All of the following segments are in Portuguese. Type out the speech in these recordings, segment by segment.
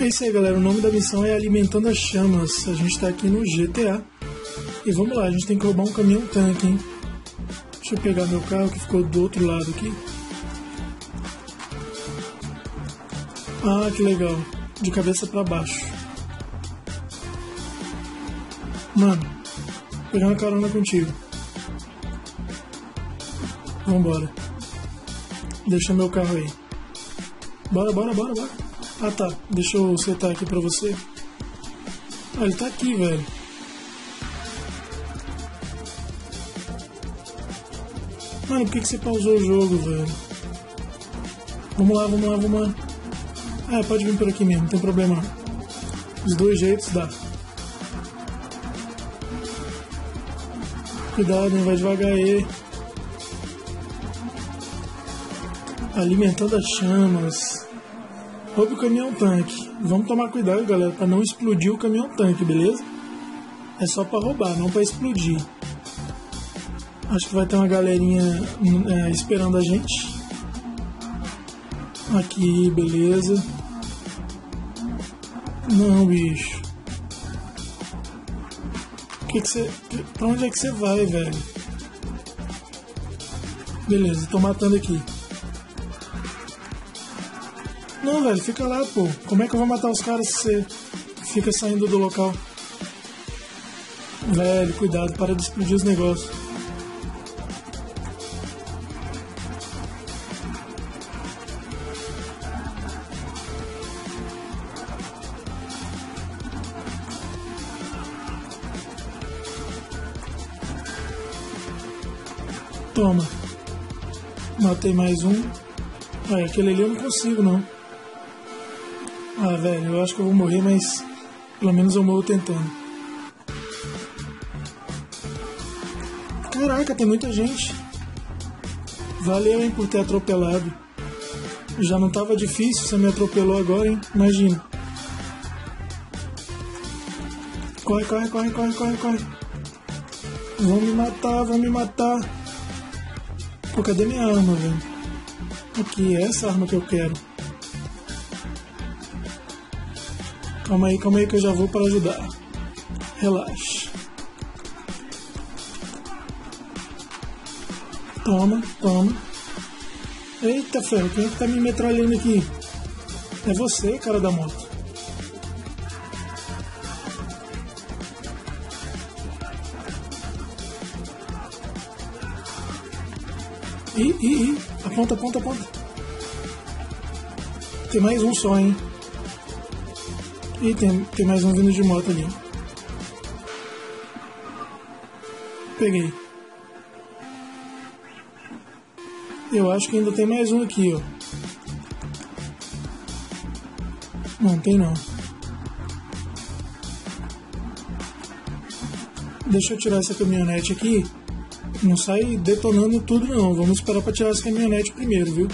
É isso aí, galera. O nome da missão é Alimentando as Chamas. A gente tá aqui no GTA. E vamos lá, a gente tem que roubar um caminhão-tanque, hein? Deixa eu pegar meu carro que ficou do outro lado aqui. Ah, que legal. De cabeça pra baixo. Mano, pegar uma carona contigo. Vambora. Deixa meu carro aí. Bora. Ah tá, deixa eu setar aqui pra você. Ah, ele tá aqui, velho. Mano, por que você pausou o jogo, velho? Vamos lá. Ah, pode vir por aqui mesmo, não tem problema não. Os dois jeitos dá. Cuidado, hein, vai devagar aí. Alimentando as chamas. Roube o caminhão-tanque. Vamos tomar cuidado, galera, pra não explodir o caminhão-tanque, beleza? É só pra roubar, não pra explodir. Acho que vai ter uma galerinha esperando a gente. Aqui, beleza. Não, bicho. Pra onde é que você vai, velho? Beleza, tô matando aqui. Não, velho, fica lá, pô. Como é que eu vou matar os caras se você fica saindo do local? Velho, cuidado, para de explodir os negócios. Toma. Matei mais um. Ah, aquele ali eu não consigo, não. Ah, velho, eu acho que eu vou morrer, mas pelo menos eu morro tentando. Caraca, tem muita gente. Valeu, hein, por ter atropelado. Já não tava difícil, você me atropelou agora, hein? Imagina. Corre. Vão me matar. Pô, cadê minha arma, velho? Aqui, é essa arma que eu quero. Calma aí que eu já vou para ajudar. Relaxa. Toma. Eita ferro, quem é que tá me metralhando aqui? É você, cara da moto. Ih, aponta. Tem mais um só, hein? Ih, tem mais um vindo de moto ali. Peguei. Eu acho que ainda tem mais um aqui, ó. Não, tem não. Deixa eu tirar essa caminhonete aqui. Não sai detonando tudo não. Vamos esperar pra tirar essa caminhonete primeiro, viu?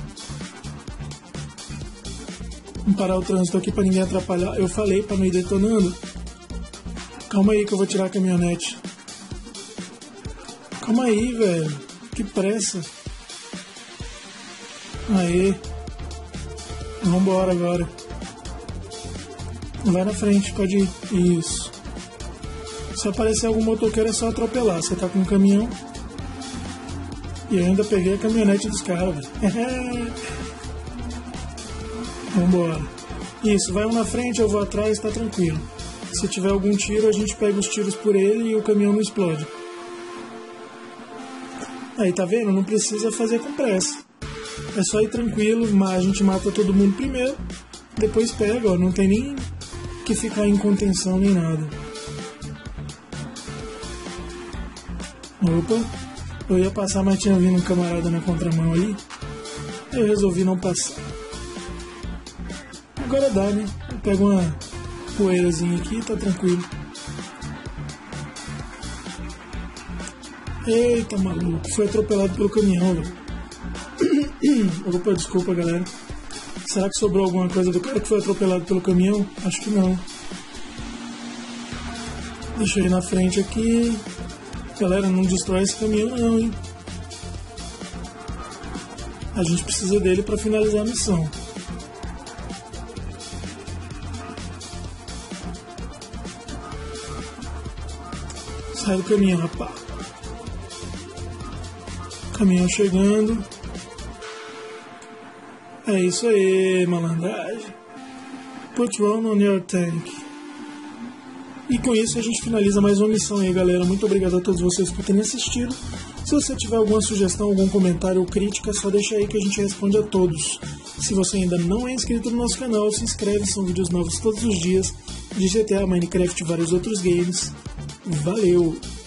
Vamos parar o trânsito aqui pra ninguém atrapalhar. Eu falei pra não ir detonando. Calma aí que eu vou tirar a caminhonete. Calma aí, velho. Que pressa. Aê. Vambora agora. Vai na frente, pode ir. Isso. Se aparecer algum motoqueiro é só atropelar. Você tá com um caminhão. E eu ainda peguei a caminhonete dos caras, velho. Vambora. Isso, vai um na frente, eu vou atrás, tá tranquilo. Se tiver algum tiro, a gente pega os tiros por ele e o caminhão não explode. Aí, tá vendo? Não precisa fazer com pressa. É só ir tranquilo, mas a gente mata todo mundo primeiro. Depois pega, ó. Não tem nem que ficar em contenção nem nada. Opa, eu ia passar, mas tinha vindo um camarada na contramão ali. Eu resolvi não passar. Agora dá, né? Eu pego uma poeirazinha aqui e tá tranquilo. Eita, maluco, foi atropelado pelo caminhão, velho. Opa, desculpa, galera. Será que sobrou alguma coisa do cara que foi atropelado pelo caminhão? Acho que não. Deixa eu ir na frente aqui. Galera, não destrói esse caminhão não, hein? A gente precisa dele pra finalizar a missão. Sai do caminhão, rapaz. Caminhão chegando. É isso aí, malandragem. Put one on your tank. E com isso a gente finaliza mais uma missão aí, galera. Muito obrigado a todos vocês por terem assistido. Se você tiver alguma sugestão, algum comentário ou crítica, só deixa aí que a gente responde a todos. Se você ainda não é inscrito no nosso canal, se inscreve, são vídeos novos todos os dias de GTA, Minecraft e vários outros games. Valeu!